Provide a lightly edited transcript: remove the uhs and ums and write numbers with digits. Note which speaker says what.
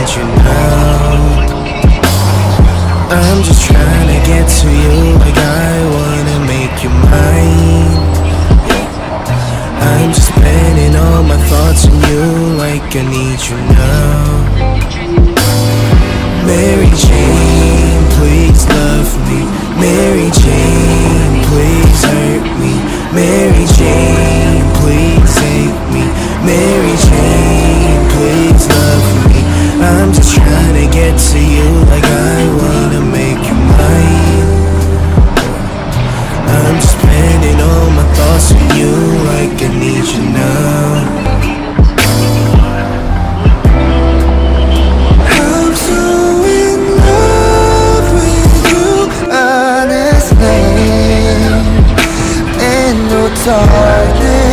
Speaker 1: need you now. I'm just trying to get to you, like I wanna make you mine. I'm just spending all my thoughts on you, like I need you now. Mary Jane, please love me. Mary Jane, please hurt me. Mary Jane, please hate me. Mary Jane, please love me. I'm just trying to get to you, like I wanna make you mine. I'm just spending all my thoughts on you, like I need you now. I'm so in love with you, honestly. Ain't no darkness